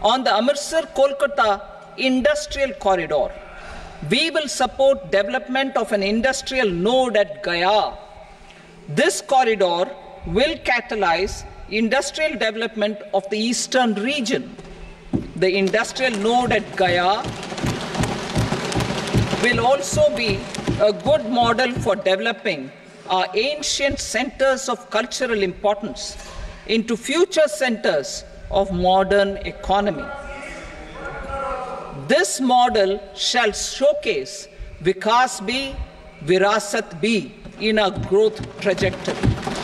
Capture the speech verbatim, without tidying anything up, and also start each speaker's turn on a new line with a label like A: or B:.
A: On the Amritsar-Calcutta industrial corridor, we will support development of an industrial node at Gaya. This corridor will catalyze industrial development of the eastern region. The industrial node at Gaya will also be a good model for developing our ancient centers of cultural importance into future centers of modern economy. This model shall showcase Vikas B, Virasat B in our growth trajectory.